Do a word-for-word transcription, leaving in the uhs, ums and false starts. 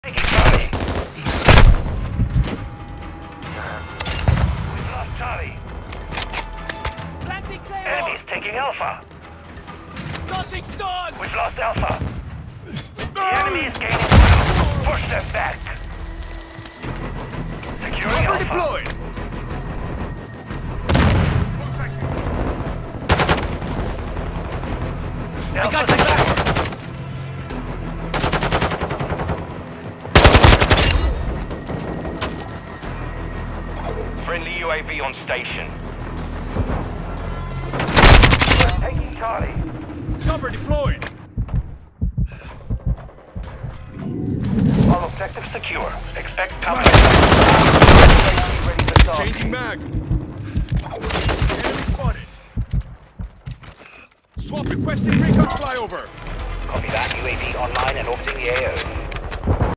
Taking Charlie. We've lost Charlie. Enemies taking Alpha. Nothing's done! We've lost Alpha. The enemy is gaining ground. Push them back. Securing Cover Alpha. deployed! I got you back! Friendly U A V on station. Taking Charlie. Cover deployed! All objectives secure. Expect combat. Ready to start. Changing mag! Enemy spotted! Swap requested recon flyover! Copy that. U A V online and orbiting the A O.